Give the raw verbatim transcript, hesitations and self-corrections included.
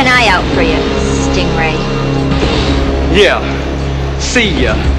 eye out for you, Stingray. Yeah, see ya.